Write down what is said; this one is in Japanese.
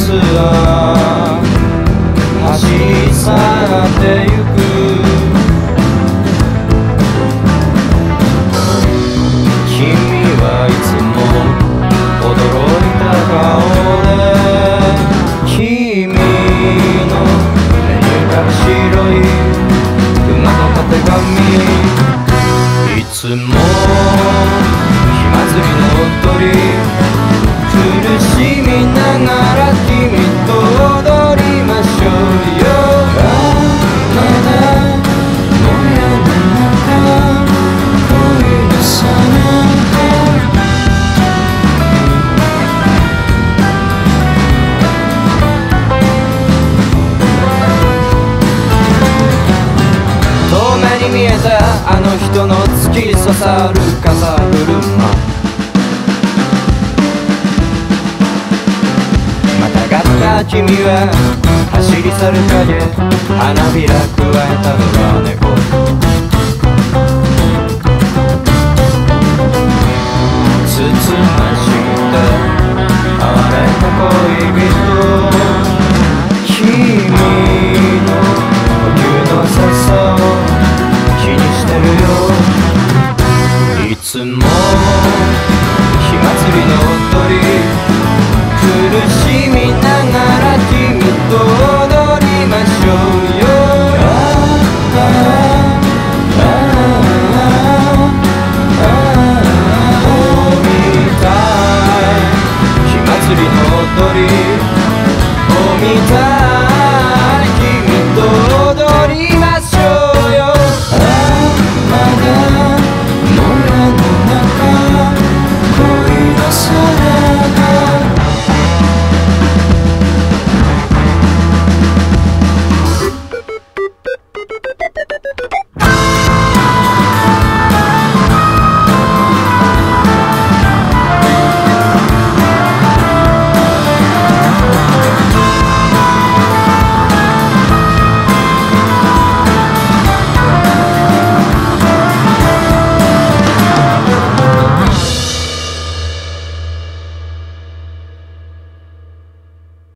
は走り去ってゆく。君はいつも驚いた顔で、君の目に浮かぶ白い熊のたてがみ、いつも火祭りの踊り、苦しみながら君と踊りましょうよ。まだもやの中恋のさなか、遠目に見えたあの人の突き刺さる風車、君は走り去る影、花びらくわえた野良猫、つつましくて哀れな恋人、君の呼吸のささを気にしてるよ。いつも火祭りの踊り、苦しみながら君と踊りましょうよ。見たい火祭りの踊りを見たい。